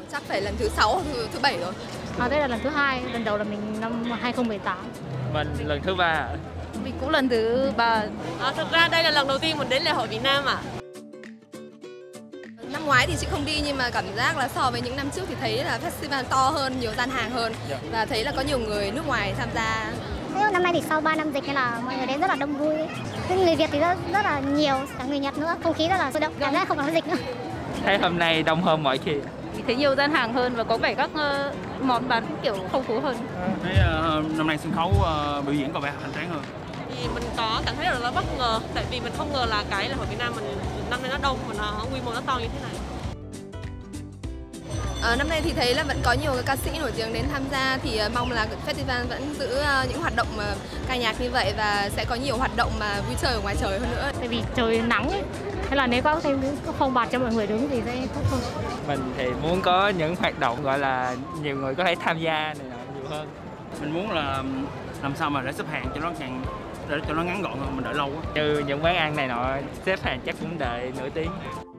Chắc phải lần thứ 6 hoặc thứ 7 rồi. Đây là lần thứ 2, lần đầu là mình năm 2018. Mình lần thứ 3. Mình cũng lần thứ 3. Thực ra đây là lần đầu tiên mình đến lễ hội Việt Nam ạ. Năm ngoái thì chị không đi nhưng mà cảm giác là so với những năm trước thì thấy là festival to hơn, nhiều gian hàng hơn và thấy là có nhiều người nước ngoài tham gia. Năm nay thì sau 3 năm dịch nên là mọi người đến rất là đông vui. Người Việt thì rất là nhiều, cả người Nhật nữa, không khí rất là sôi động, cảm giác không còn có dịch nữa. Thấy hôm nay đông hơn mọi khi. Thấy nhiều gian hàng hơn và có vẻ các món bán kiểu phong phú hơn. Thấy năm nay sân khấu biểu diễn có vẻ hoành tráng hơn. Thì mình có cảm thấy rất là bất ngờ, tại vì mình không ngờ là cái lễ hội Việt Nam mình năm nay nó đông và nó quy mô nó to như thế này. Năm nay thì thấy là vẫn có nhiều ca sĩ nổi tiếng đến tham gia, thì mong là festival vẫn giữ những hoạt động ca nhạc như vậy và sẽ có nhiều hoạt động mà vui chơi ở ngoài trời hơn nữa. Tại vì trời nắng ấy, thế là nếu có thêm cái phong bạt cho mọi người đứng thì sẽ tốt hơn. Mình thì muốn có những hoạt động gọi là nhiều người có thể tham gia này nọ nhiều hơn. Mình muốn là làm sao mà để xếp hàng cho nó ngắn gọn hơn, mình đợi lâu quá. Như những quán ăn này nọ xếp hàng chắc cũng đợi nửa tiếng.